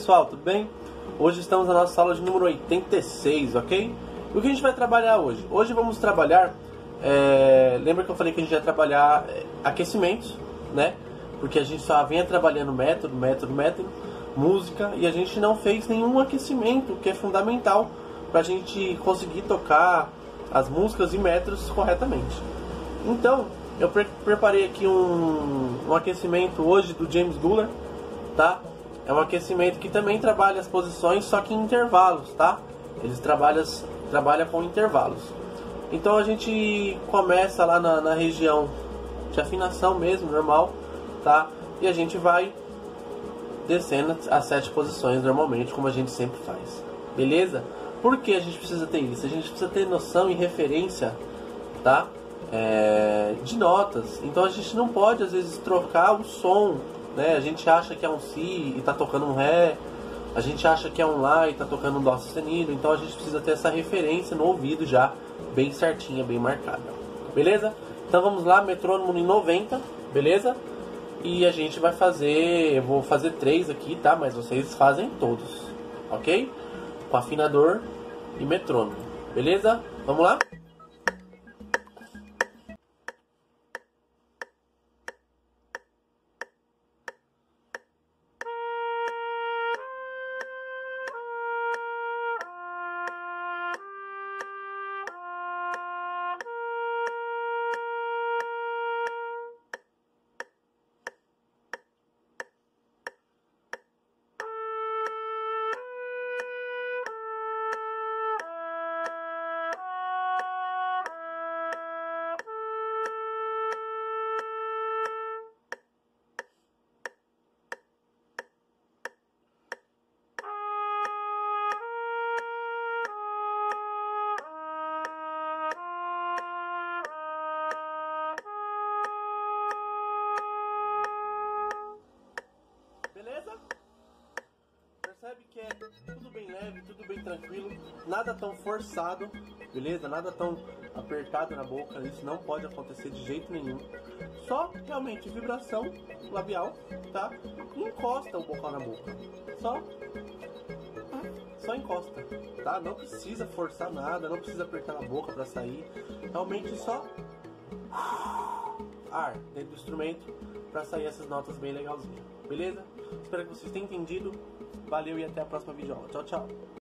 pessoal, tudo bem? Hoje estamos na nossa aula de número 86, ok? E o que a gente vai trabalhar hoje? Hoje vamos trabalhar, lembra que eu falei que a gente vai trabalhar aquecimentos, né? Porque a gente só vinha trabalhando método, música, e a gente não fez nenhum aquecimento, que é fundamental para a gente conseguir tocar as músicas e métodos corretamente. Então, eu preparei aqui um aquecimento hoje do James Guller, tá? É um aquecimento que também trabalha as posições, só que em intervalos, tá? Eles trabalham com intervalos. Então a gente começa lá na região de afinação mesmo, normal, tá? E a gente vai descendo as 7 posições normalmente, como a gente sempre faz. Beleza? Por que a gente precisa ter isso? A gente precisa ter noção e referência, tá? De notas. Então a gente não pode às vezes trocar o som, né? A gente acha que é um Si e está tocando um Ré, a gente acha que é um Lá e está tocando um Dó sustenido. Então a gente precisa ter essa referência no ouvido já bem certinha, bem marcada. Beleza? Então vamos lá, metrônomo em 90, beleza? E a gente vai fazer, eu vou fazer 3 aqui, tá? Mas vocês fazem todos, ok? Com afinador e metrônomo, beleza? Vamos lá? Beleza? Percebe que é tudo bem leve, tudo bem tranquilo, nada tão forçado, beleza? Nada tão apertado na boca, isso não pode acontecer de jeito nenhum. Só realmente vibração labial, tá? E encosta o bocal na boca. Só encosta, tá? Não precisa forçar nada, não precisa apertar na boca para sair. Realmente só ar dentro do instrumento para sair essas notas bem legalzinhas. Beleza? Espero que vocês tenham entendido. Valeu e até a próxima videoaula. Tchau, tchau.